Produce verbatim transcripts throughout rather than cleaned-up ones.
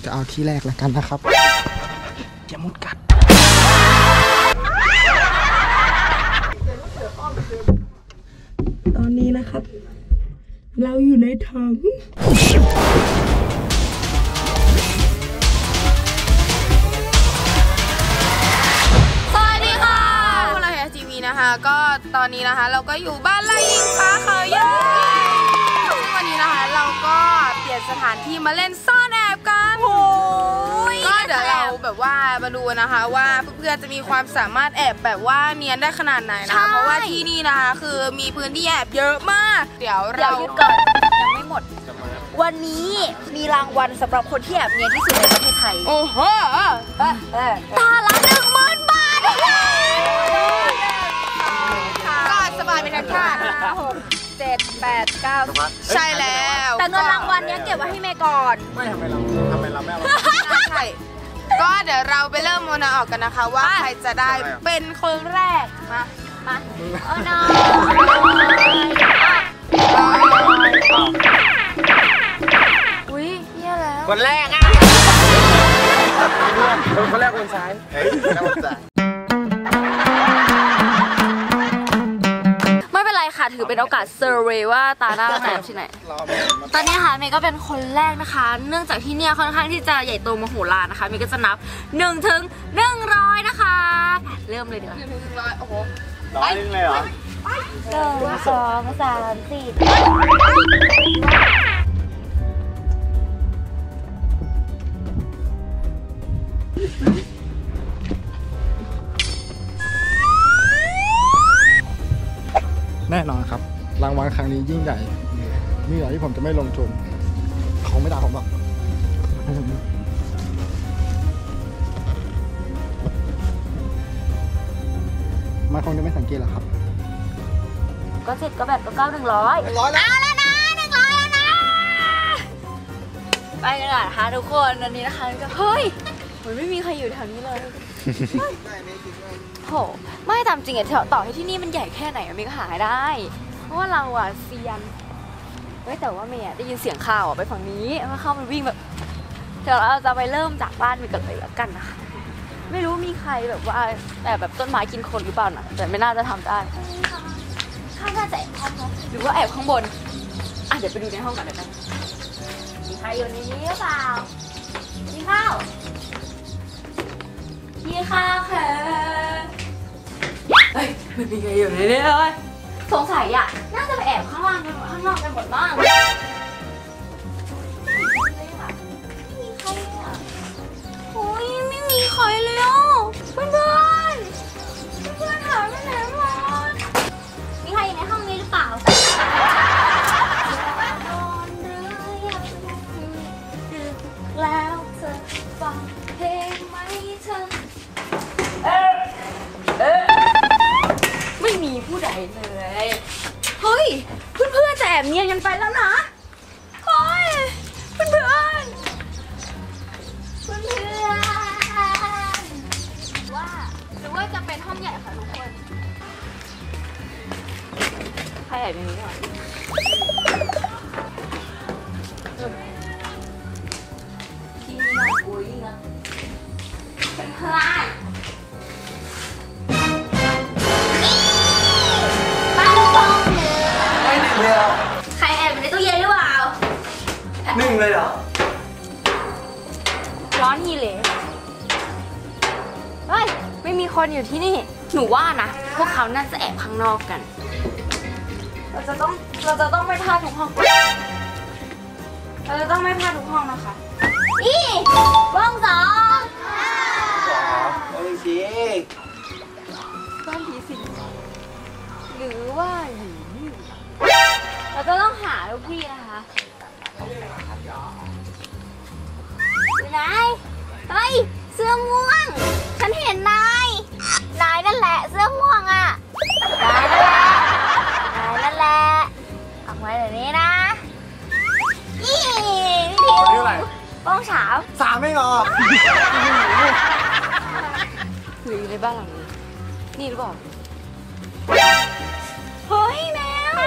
จะเอาที่แรกแล้วกันนะครับอย่ามุดกัดตอนนี้นะครับเราอยู่ในถังนะคะก็ตอนนี้นะคะเราก็อยู่บ้านไร่ยิงฟ้าเขาใหญ่ซึ่งวันนี้นะคะเราก็เปลี่ยนสถานที่มาเล่นซ่อนแอบกันก็เดี๋ยวเราแบบว่ามาดูนะคะว่าเพื่อนๆจะมีความสามารถแอบแบบว่าเนียนได้ขนาดไหนนะคะเพราะว่าที่นี่นะคะคือมีพื้นที่แอบเยอะมากเดี๋ยวเราเกิดยังไม่หมดวันนี้มีรางวัลสำหรับคนที่แอบเนียนที่สุดในประเทศไทยโอ้โหตาละหนึ่งหมื่นบาทก็สบายเป็นธรรมชาติหกเจ็ดแปดเก้าใช่แล้วแต่เงินรางวัลนี้เก็บไว้ให้เมย์ก่อนไม่ทำไมเราทำไมเราไม่เอาใช่ก็เดี๋ยวเราไปเริ่มโมนาออกกันนะคะว่าใครจะได้เป็นคนแรกมามาโอ้น้องอุ้ยเยี่ยแล้วคนแรกอ่ะคนแรกคนซ้ายเฮ้ยคนแรกคนซ้ายค่ะถือเป็นโอกาสเซอร์เวย์ว่าตาหน้าเราจะที่ไหนตอนนี้ค่ะเมย์ก็เป็นคนแรกนะคะเนื่องจากที่เนี่ยค่อนข้างที่จะใหญ่โตมโหฬารนะคะเมย์ก็จะนับหนึ่งถึงหนึ่งร้อยนะคะเริ่มเลยเดี๋ยวหนึ่งถึงร้อยโอ้โหร้อยนึงเลยเหรอหนึ่งสองสามสี่แน่นอนครับรางวัลครั้งนี้ยิ่งใหญ่มีอะไรที่ผมจะไม่ลงทุนเขาไม่ด่าผมหรอกมันคงจะไม่สังเกตหรอกครับก็เจ็ดก็แบบก็เก้าหนึ่งร้อยร้อยแล้วแล้วนะหนึ่งร้อยแล้วนะไปกันนะคะทุกคนวันนี้นะคะก็เฮ้ยมันไม่มีใครอยู่แถวนี้เลยโหไม่ตามจริงอะต่อให้ที่นี่มันใหญ่แค่ไหนเมย์ก็หาได้เพราะว่าเราอะเซียนเฮ้ยแต่ว่าเมย์ได้ยินเสียงข่าวไปฝั่งนี้ว่าเข้ามันวิ่งแบบเดี๋ยวเราจะไปเริ่มจากบ้านเมย์กันเลยแล้วกันนะคะไม่รู้มีใครแบบว่าแต่แบบต้นไม้กินคนหรือเปล่านะแต่ไม่น่าจะทำได้ข้างหน้าจะแอบห้องนะหรือว่าแอบข้างบนอ่ะเดี๋ยวไปดูในห้องกันเลยนะมีใครอยู่ในนี้หรือเปล่ากินข้าวกินข้าวค่ะเฮ้ยมันมีใครอยู่ในนี้เลยสงสัยอ่ะน่าจะไปแอบข้างล่างกันข้างนอกกันหมดบ้างไม่มีใครอ่ะโอ้ยไม่มีใครเลยอ่ะเพื่อนเพื่อนเพื่อนหายไปไหนหมดมีใครอยู่ในห้องนี้หรือเปล่าแล้วเธอฟังเพลงไหมเธอไม่มีผู้ใดเลยเฮ้ยเพื่อนๆจะแอบเนียนกันไปแล้วนะเฮ้ยเพื่อนเพื่อนเพื่อนเพื่อนว่าหรือว่าจะเป็นห้องใหญ่ค่ะทุกคนใครแอบในนี้ก่อนที่นี่น่ากลัวยิ่งนะเป็นพลายใครแอบอยู่ในตู้เย็นหรือเปล่าหนึ่งเลยเหรอร้อนฮีเลยเฮ้ยไม่มีคนอยู่ที่นี่หนูว่านะพวกเขาน่าจะแอบข้างนอกกันเราจะต้องเราจะต้องไม่พลาดทุกห้องเราจะต้องไม่พลาดทุกห้องนะคะอีห้องสองโอ้ยสิบ้านผีสิงหรือว่าอยู่นี่เราจะต้องหาลูกพี่นะคะอยู่ไหนเฮ้ยเสื้อม่วงฉันเห็นนายนายนั่นแหละเสื้อม่วงอ่ะนายนั่นแหละนายนั่นแหละออกมาเดี๋ยวนี้นะยี่พี่ทิวป้องเฉาสามไม่หรอหรืออยู่ในบ้านหลังนี้นี่หรือเปล่าเฮ้ยแมว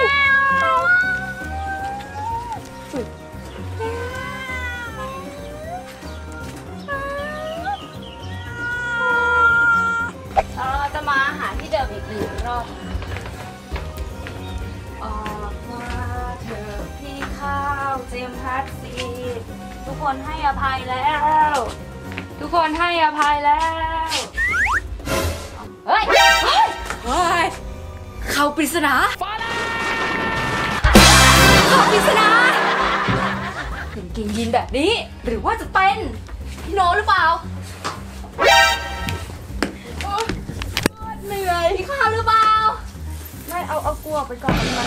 ออกมาเถอะพี่ข้าวเจมส์ฮัตซีทุกคนให้อภัยแล้ว ทุกคนให้อภัยแล้วเฮ้ยเฮ้ยเฮ้ยเขาปริศนาเขาปริศนาเห็นกิ่งยินแบบนี้หรือว่าจะเป็นพี่โนหรือเปล่าเหนื่อยพี่ข้าวหรือเปล่าไม่เอาเอากลัวไปก่อนมัน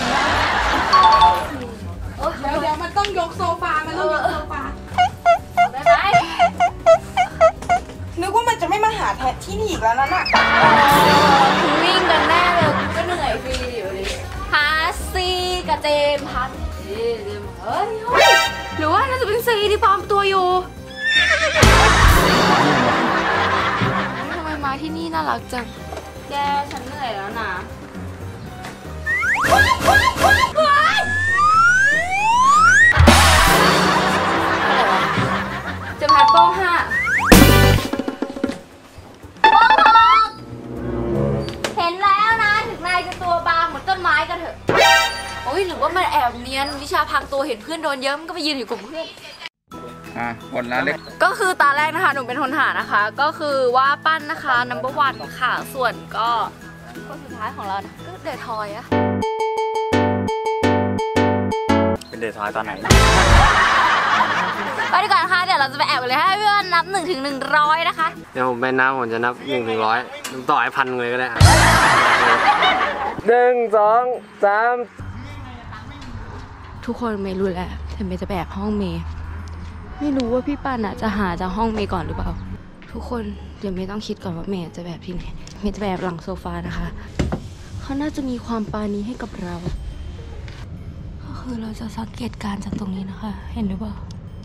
เดี๋ยวเดี๋ยวมันต้องยกโซฟามันต้องยกโซฟาได้ไหมนึกว่ามันจะไม่มาหาแทะที่นี่อีกแล้วนั่นน่ะคุณวิ่งกันแน่เลยก็เหนื่อยฟรีอยู่ดิฮาซีกับเจมพันเจมเฮ้ยหรือว่าน่าจะเป็นซีที่ปลอมตัวอยู่ทำไมมาที่นี่น่ารักจังแกฉันเหนื่อยแล้วนะจะพัดโป้งห้าโป้งหกเห็นแล้วนะถึงนายจะตัวบางเหมือนต้นไม้กันเถอะโอ้ยหรือว่ามันแอบเนียนวิชาพังตัวเห็นเพื่อนโดนเยอะมันก็ไปยืนอยู่กลุ่มเพื่อนอ่ะคนละเล็กก็คือตาแรกนะคะหนูเป็นคนหานะคะก็คือว่าปั้นนะคะ นัมเบอร์วันค่ะส่วนก็คนสุดท้ายของเรานะก็เดทอยอะเป็นเดทอยตอนไหนไปดีกว่านะคะเดี๋ยวเราจะไปแอบกันเลยให้เพื่อนนับหนึ่งถึงหนึ่งร้อยนะคะเดี๋ยวผมไปนับผมจะนับหนึ่งถึงร้อยต่อให้พันเลยก็ได้หนึ่งสองสามทุกคนเมย์รู้แล้วแต่เมย์จะไปแอบห้องเมย์ไม่รู้ว่าพี่ปันอะจะหาจากห้องเมย์ก่อนหรือเปล่าทุกคนเดี๋ยวเมย์ต้องคิดก่อนว่าเมย์จะแบบที่ไหนเมย์จะแบบหลังโซฟานะคะเขาน่าจะมีความปาณีให้กับเราก็คือเราจะสังเกตการจากตรงนี้นะคะเห็นหรือเปล่า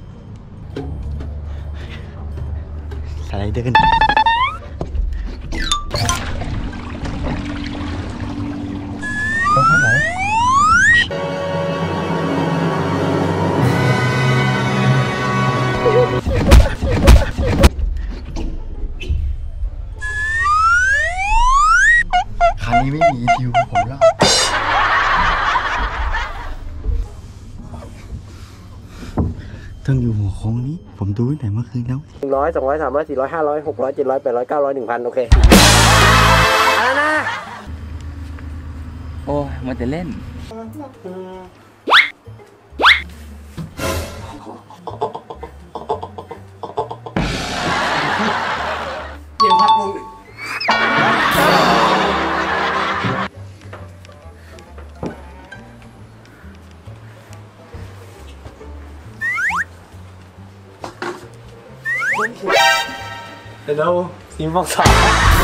สไลเดอร์ไหนคันนี้ไม่มีทิวผมแล้วต้องอยู่หัวโค้งนี้ผมดูตั้งแต่เมื่อคืนแล้วหนึ่งร้อยสองร้อยสามร้อยสี่ร้อยห้าร้อยหกร้อยเจ็ดร้อยแปดร้อยเก้าร้อยหนึ่งพันโอเคอะไรนะโอ้ยมันจะเล่นเดี๋ยวพักมึงแล้วทีมฟอกสาม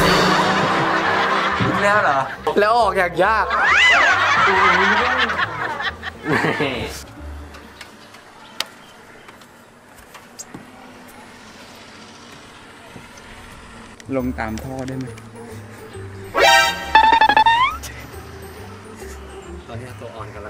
แล้วเหรอแล้วออกยากยากลงตามท่อได้ไหมตอนนี้ตัวอ่อนกันแล้ว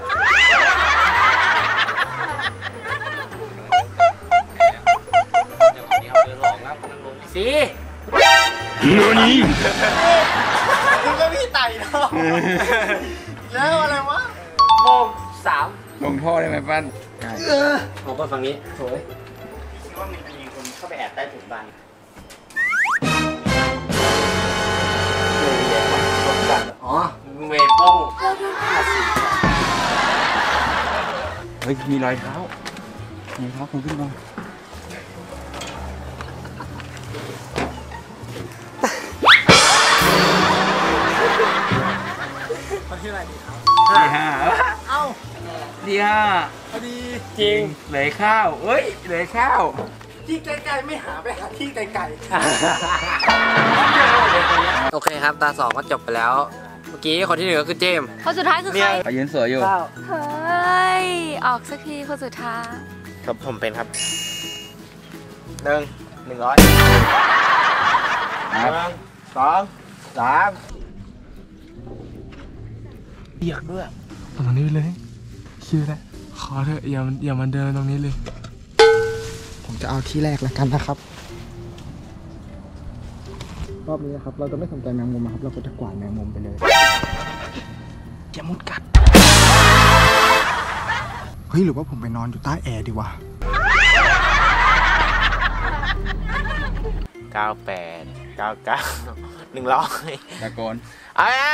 สิโน่นี่มึงก็พี่ไต่เนาะแล้วอะไรวะโมงสามลงท่อได้ไหมปั้นเอาไปฝั่งนี้สวยคิดว่ามีคนเข้าไปแอบใต้ถุนบ้านอ๋อเมย์ป้องเฮ้ยมีรอยเท้ารอยเท้าคนขึ้นมาที่อะไรดีครับดีห้าเอ้าดีห้าพอดีจริงเลยข้าวเอ้ยเลยข้าวที่ไกลๆไม่หาไปหาที่ไกลๆโอเคครับตาสองก็จบไปแล้วเมื่อกี้คนที่หนึ่งก็คือเจมคนสุดท้ายคือใครเขายืนสวยอยู่เฮ้ยออกสักทีคนสุดท้ายครับผมเป็นครับหนึ่งหนึ่งร้อยหนึ่งสองสามเบียกด้วยตรงนี้เลยคิวแล้วขอเถอะอย่าอย่ามาเดินตรงนี้เลยผมจะเอาที่แรกแล้วกันนะครับรอบนี้นะครับเราจะไม่สนใจแมงมุมครับเราก็จะกวาดแมงมุมไปเลยอย่ามุดกัดเฮ้ยหรือว่าผมไปนอนอยู่ใต้แอร์ดีวะเก้าแปดเก้าเก้าหนึ่งร้อยตะโกนเอาละ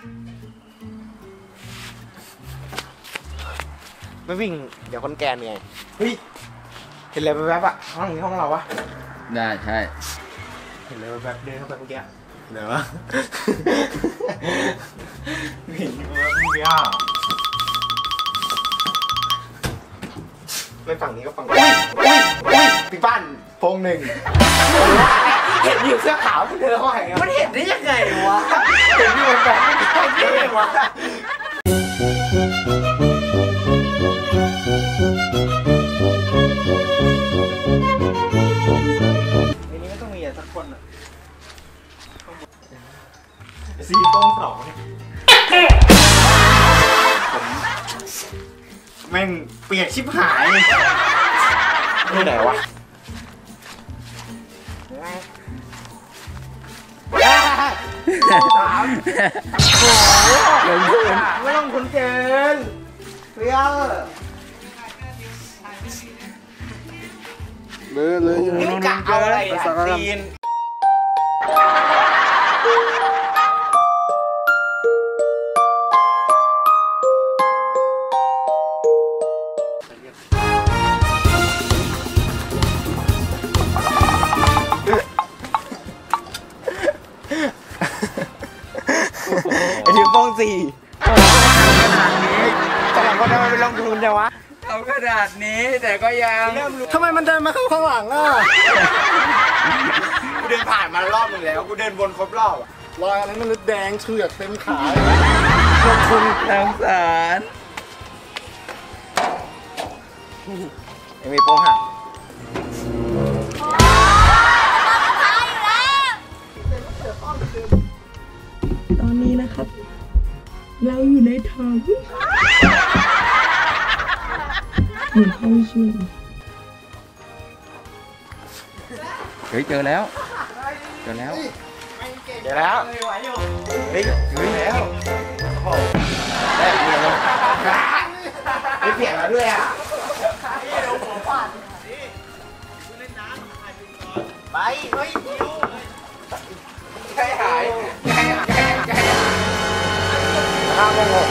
ไม่วิ่งเดี๋ยวคนแก่เหนื่อยเฮ้ยเห็นอะไรแวบๆอะห้องนี้ห้องเราวะได้ใช่เห็นอะไรแวบๆเดินเข้าไปเมื่อกี้เดี๋ยววะเห็นอยู่แวบเมื่อกี้ไม่ฝั่งนี้ก็ฝั่งนี้อุ้ยอุ้ยอุ้ยปีบ้านโพงหนึ่งเห็นอยู่เสื้อขาวที่เธอเขาเห็นมันเห็นได้ยังไงวะเห็นอยู่แบบไม่ได้ยังไงวะในนี้ไม่ต้องมีอะไรสักคนอ่ะซีโป้งสองผมแม่งเปียกชิบหายที่ไหนวะสามโอ้โหลงทุนไม่ลงทุนเกินเปรี้ยวเลยเลยนี่กะเอาอะไรอ่ะซีนไอ้นิ้วโป้งสี่ขนาดนี้สำหรับคนทำไมเป็นลงทุนเดียววะเอาขนาดนี้แต่ก็ยังทำไมมันเดินมาเข้าข้างหลังอ่ะกูเดินผ่านมารอบนึงแล้วกูเดินวนครบรอบรอยอะไรมันแดงเฉือกเต็มขาลงทุนทางสารยังมีโป้งหักตอนนี้นะครับเราอยู่ในถังเหมือนเข้าช่วยเฮ้ยเจอแล้วเจอแล้วเจอแล้วเฮ้ยเฮ้ยแล้วโอ้ได้เปลี่ยนแล้วได้เปลี่ยนแล้วด้วยอ่ะไปเฮ้ยคิวใช่หายใช่หายใช่หายข้าวโมโห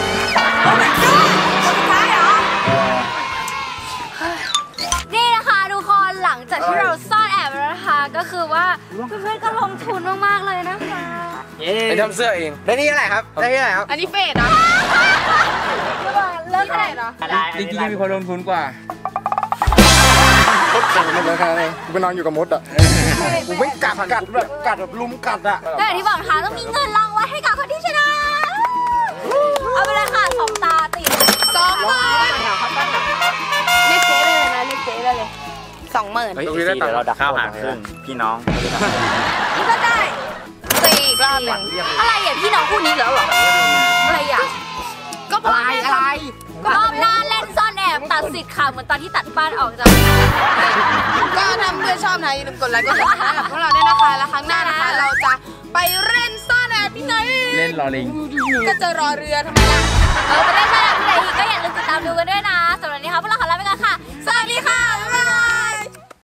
นี่นะคะทุกคนหลังจากที่เราซ่อนแอบแล้วนะคะก็คือว่าเพื่อนๆก็ลงทุนมากๆเลยนะคะไปทำเสื้อเองได้นี่อะไรครับได้นี่อะไรครับอันนี้เฟดเหรอเลิกเฟดเหรอจริงๆมีคนลงทุนกว่ามดกัดมันเลยครับกูไปนอนอยู่กับมดอ่ะกูไม่กัดกัดแบบกัดแบบลุมกัดอ่ะแต่ที่บอกนะคะต้องมีเงินรางวัลให้กับคนที่ชนะเอาไปเลยค่ะสองตาติดสองหมื่นเรียกเจ๊ได้เลยนะเรียกเจ๊ได้เลยสองหมื่นตรงนี้ได้ตังค์เราดักข้าวหารครึ่งพี่น้องนี่ก็ได้สี่อีกรอบหนึ่งอะไรอ่ะพี่น้องคู่นี้แล้วเหรออะไรอ่ะก็อะไรอะไรรอบหน้าเล่นซ่อนแอบตัดสิทธิ์ค่ะเหมือนตอนที่ตัดบ้านออกจากก็ทำเพื่อชอบนะอย่าลืมกดไลค์กดติดตามกับพวกเราด้วยนะคะแล้วครั้งหน้านะคะเราจะไปเล่นซ่อนแอบที่ไหนเล่นรอลิงก็จะรอเรือทำไมล่ะเราจะเล่นซ่อนแอบที่ไหนอีกก็อย่าลืมติดตามดูกันด้วยนะสำหรับวันนี้ค่ะพวกเราขอลาไปก่อนค่ะสวัสดี